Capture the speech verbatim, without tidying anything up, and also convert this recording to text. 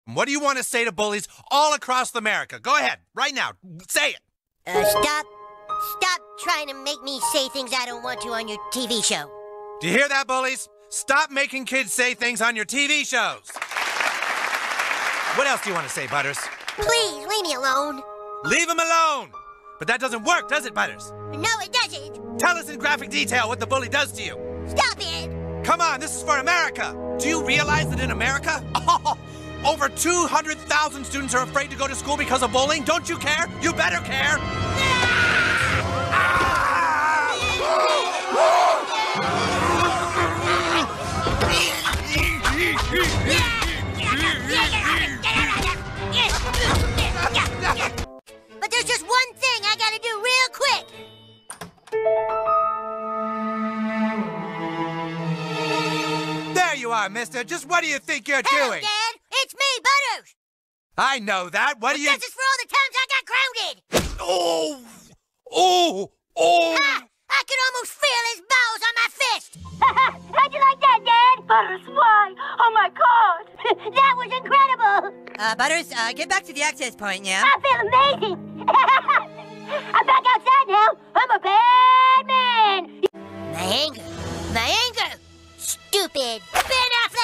What do you want to say to bullies all across America? Go ahead, right now. Say it. Uh, stop. Stop trying to make me say things I don't want to on your T V show. Do you hear that, bullies? Stop making kids say things on your T V shows. What else do you want to say, Butters? Please, leave me alone. Leave him alone. But that doesn't work, does it, Butters? No, it doesn't. Tell us in graphic detail what the bully does to you. Stop it. Come on, this is for America. Do you realize that in America, oh, over two hundred thousand students are afraid to go to school because of bullying? Don't you care? You better care. But there's just one thing I gotta do real quick. There you are, mister. Just what do you think you're Hello, doing? Dad. It's me, Butters. I know that. What do you... This is for all the times I got grounded. Oh! Oh! Oh! Ha! I could almost feel his balls on my fist. How'd you like that, Dad? Butters, why? Oh, my God. That was incredible. Uh, Butters, uh, get back to the access point, yeah? I feel amazing. I'm back outside now. I'm a bad man. My anger. My anger. Stupid. Ben Affleck.